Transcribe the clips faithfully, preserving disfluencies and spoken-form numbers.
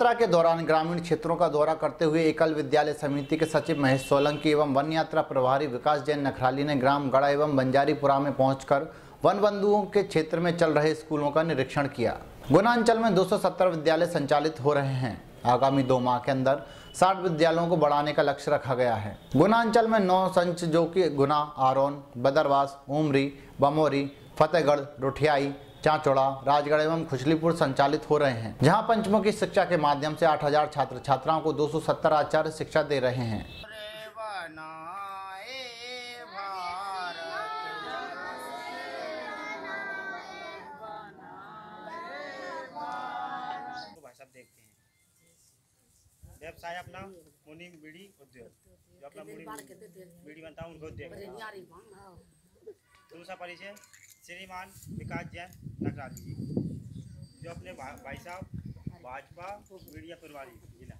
यात्रा के दौरान ग्रामीण क्षेत्रों का दौरा करते हुए एकल विद्यालय समिति के सचिव महेश सोलंकी एवं वन यात्रा प्रभारी विकास जैन नखराली ने ग्राम गड़ा एवं बंजारीपुरा में पहुंचकर वन बंधुओं के क्षेत्र में चल रहे स्कूलों का निरीक्षण किया। गुना अंचल में दो सौ सत्तर विद्यालय संचालित हो रहे हैं। आगामी दो माह के अंदर साठ विद्यालयों को बढ़ाने का लक्ष्य रखा गया है। गुना अंचल में नौ संच जो कि गुना, आरोन, बदरवास, उमरी, बमोरी, फतेहगढ़, रुठियाई, चांचौड़ा, राजगढ़ एवं खुजलीपुर संचालित हो रहे हैं, जहां पंचमुखी शिक्षा के माध्यम से आठ हजार छात्र छात्राओं को दो सौ सत्तर आचार्य शिक्षा दे रहे हैं। देखते हैं व्यवसाय अपना मुनि बीड़ी उद्योग, जो अपना मुनि बीड़ी बनता है उनको उद्योग। दूसरा परिचय श्रीमान विकास जैन नखराली जी, जो अपने भाई साहब भाजपा मीडिया प्रभारी जिला।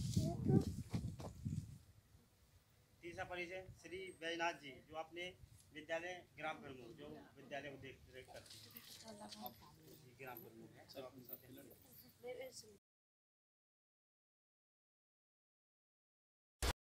तीसरा परिचय श्री बैजनाथ जी, जो अपने विद्यालय ग्राम प्रमुख, जो विद्यालय को देख रेख करते हैं, ग्राम प्रमुख है।